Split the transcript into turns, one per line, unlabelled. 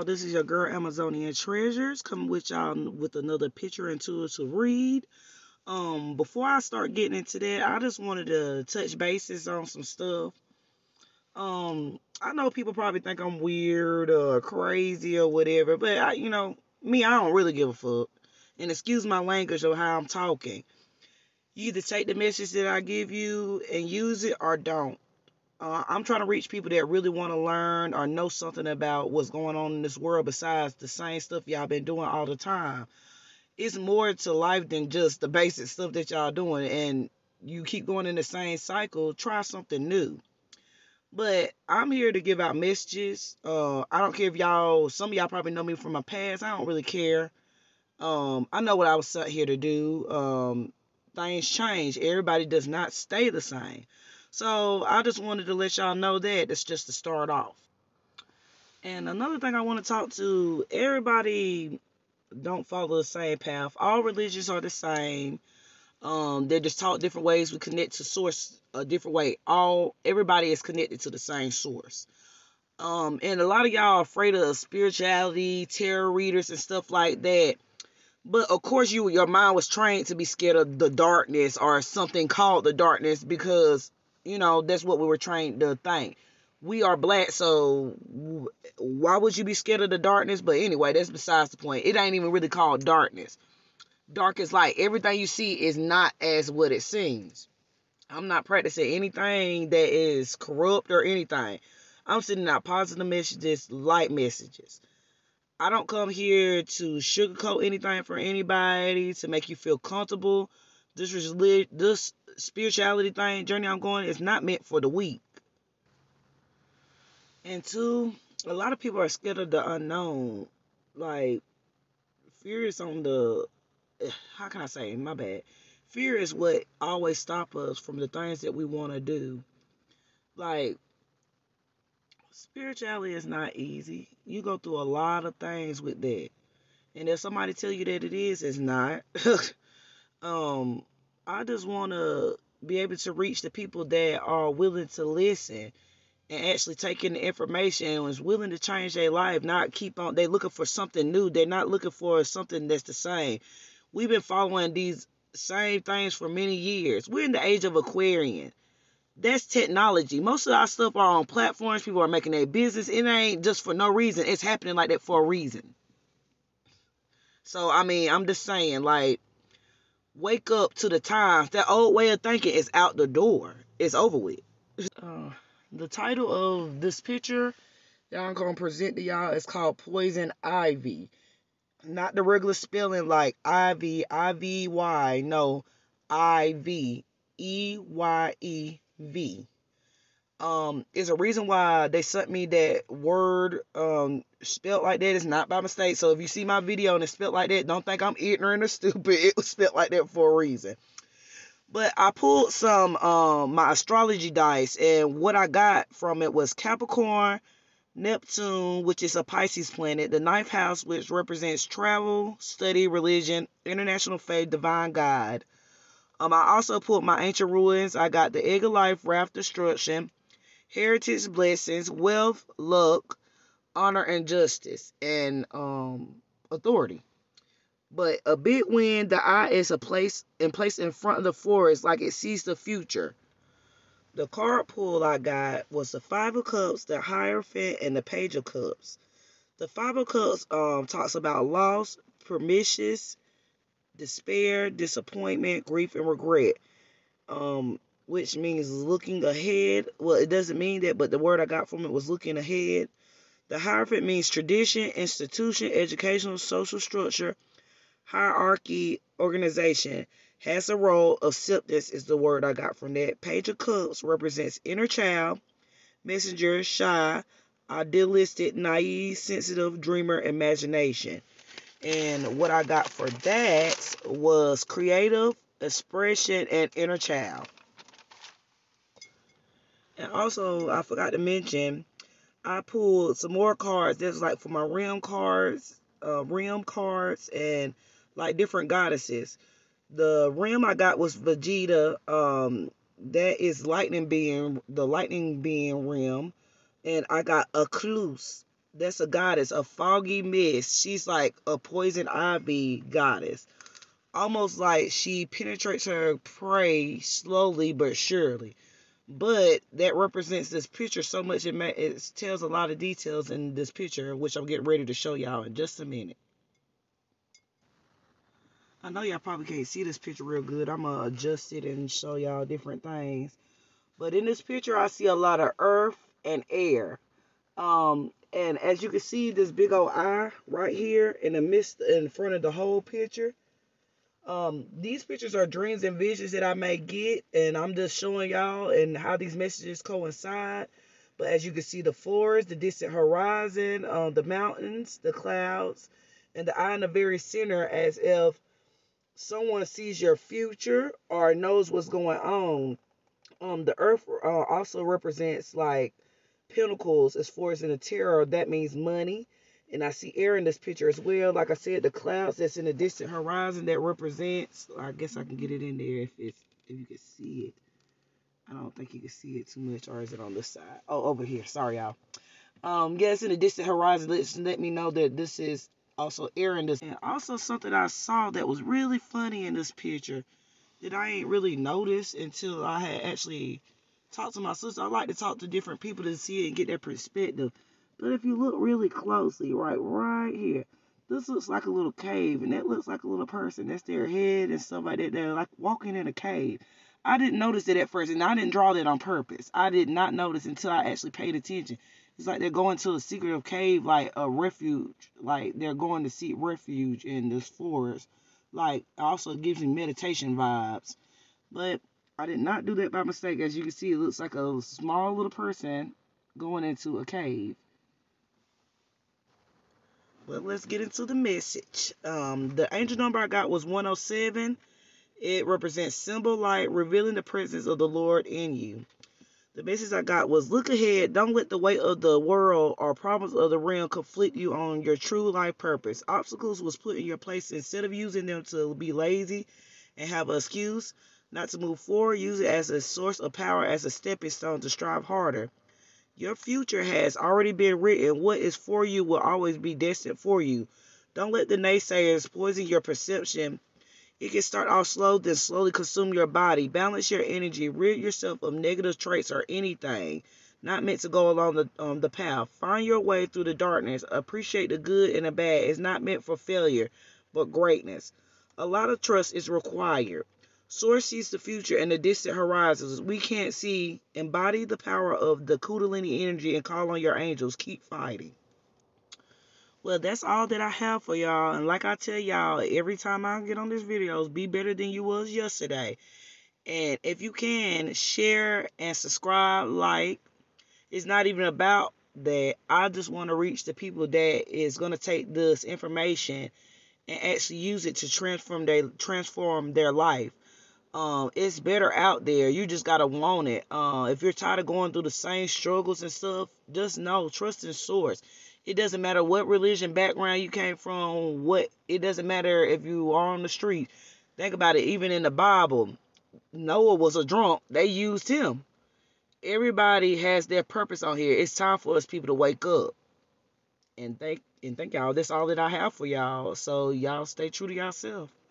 y'all. This is your girl Amazonian Treasures coming with y'all with another picture and tool to read. Before I start getting into that, I just wanted to touch bases on some stuff. I know people probably think I'm weird or crazy or whatever, but me, I don't really give a fuck. And excuse my language or how I'm talking. You either take the message that I give you and use it or don't. I'm trying to reach people that really want to learn or know something about what's going on in this world besides the same stuff y'all been doing all the time. It's more to life than just the basic stuff that y'all doing, and you keep going in the same cycle. Try something new. But I'm here to give out messages. I don't care if some of y'all probably know me from my past. I don't really care. I know what I was sent here to do. Things change. Everybody does not stay the same. So I just wanted to let y'all know that it's just to start off. And another thing I want to talk to everybody don't follow the same path. All religions are the same. They're just taught different ways. We connect to source a different way. Everybody is connected to the same source. And a lot of y'all are afraid of spirituality, tarot readers, and stuff like that. But of course, your mind was trained to be scared of the darkness or something called the darkness because that's what we were trained to think. We are black, so why would you be scared of the darkness? But anyway, that's besides the point. It ain't even really called darkness. Dark is light. Everything you see is not as what it seems. I'm not practicing anything that is corrupt or anything. I'm sending out positive messages, light messages. I don't come here to sugarcoat anything for anybody, to make you feel comfortable. This spirituality journey I'm going is not meant for the weak. And two, a lot of people are scared of the unknown. Like, fear is on the, how can I say, my bad. Fear is what always stops us from the things that we want to do. Like, spirituality is not easy. You go through a lot of things with that. And if somebody tell you that it is, it's not. um, I just want to be able to reach the people that are willing to listen and actually take in the information and is willing to change their life, not keep on. They looking for something new. They're not looking for something that's the same. We've been following these same things for many years. We're in the age of Aquarian. That's technology. Most of our stuff are on platforms. People are making their business. It ain't just for no reason. It's happening like that for a reason. So, I mean, I'm just saying, like, wake up to the times. That old way of thinking is out the door. It's over with. Uh, the title of this picture that I'm going to present to y'all is called Poison Ivy. Not the regular spelling like Ivy, I-V-Y. No, I-V, E-Y-E-V. Is a reason why they sent me that word spelled like that. It's not by mistake. So if you see my video and it's spelled like that, don't think I'm ignorant or stupid. It was spelled like that for a reason. But I pulled some my astrology dice, and what I got from it was Capricorn, Neptune, which is a Pisces planet, the ninth house, which represents travel, study, religion, international faith, divine God. I also pulled my ancient ruins. I got the egg of life, wrath, destruction, heritage, blessings, wealth, luck, honor, and justice, and authority. But a big wind, the eye is a place in front of the forest like it sees the future. The card pull I got was the Five of Cups, the Hierophant, and the Page of Cups. The Five of Cups talks about loss, permissions, despair, disappointment, grief, and regret. Which means looking ahead. Well, it doesn't mean that, but the word I got from it was looking ahead. The Hierophant means tradition, institution, educational, social structure, hierarchy, organization. Has a role. Acceptance is the word I got from that. Page of Cups represents inner child, messenger, shy, idealistic, naive, sensitive, dreamer, imagination. And what I got for that was creative, expression, and inner child. And also, I forgot to mention, I pulled some more cards. That's like for my realm cards, and like different goddesses. The realm I got was Vegeta. That is the lightning being realm, and I got Ecluse. That's a goddess, a foggy mist. She's like a poison ivy goddess. Almost like she penetrates her prey slowly but surely. But that represents this picture so much, it tells a lot of details in this picture, which I'm getting ready to show y'all in just a minute. I know y'all probably can't see this picture real good. I'm going to adjust it and show y'all different things. But in this picture, I see a lot of earth and air. And as you can see, this big old eye right here in the midst, in front of the whole picture. These pictures are dreams and visions that I may get, and I'm just showing y'all and how these messages coincide. But as you can see, the forest, the distant horizon, the mountains, the clouds, and the eye in the very center, as if someone sees your future or knows what's going on. The earth also represents like pinnacles as far as in the tarot. That means money. And I see air in this picture as well. Like I said, the clouds that's in the distant horizon that represents. I guess I can get it in there if you can see it. I don't think you can see it too much, or is it on this side? Oh, over here. Sorry, y'all. Yes, in the distant horizon, let me know that this is also air in this. And also something I saw that was really funny in this picture that I ain't really noticed until I had actually talked to my sister. I like to talk to different people to see it and get their perspective. But if you look really closely, right here, this looks like a little cave, and that looks like a little person. That's their head and stuff like that. They're like walking in a cave. I didn't notice it at first, and I didn't draw that on purpose. I did not notice until I actually paid attention. It's like they're going to a secretive cave, like a refuge. Like they're going to seek refuge in this forest. Like, also gives me meditation vibes. But I did not do that by mistake. As you can see, it looks like a small little person going into a cave. But let's get into the message. The angel number I got was 107. It represents symbol light, revealing the presence of the Lord in you. The message I got was, look ahead. Don't let the weight of the world or problems of the realm conflict you on your true life purpose. Obstacles was put in your place. Instead of using them to be lazy and have an excuse not to move forward, use it as a source of power, as a stepping stone to strive harder. Your future has already been written. What is for you will always be destined for you. Don't let the naysayers poison your perception. It can start off slow, then slowly consume your body. Balance your energy. Rid yourself of negative traits or anything not meant to go along the path. Find your way through the darkness. Appreciate the good and the bad. It's not meant for failure, but greatness. A lot of trust is required. Source sees the future and the distant horizons. We can't see. Embody the power of the Kundalini energy and call on your angels. Keep fighting. Well, that's all that I have for y'all. And like I tell y'all, every time I get on these videos, be better than you was yesterday. And if you can, share and subscribe, like. It's not even about that. I just want to reach the people that is going to take this information and actually use it to transform their life. It's better out there. You just gotta want it. If you're tired of going through the same struggles and stuff, just know, trust in source. It doesn't matter what religion background you came from. It doesn't matter if you are on the street. Think about it. Even in the Bible, Noah was a drunk. They used him. Everybody has their purpose on here. It's time for us people to wake up. And thank y'all. That's all that I have for y'all. So y'all stay true to yourself.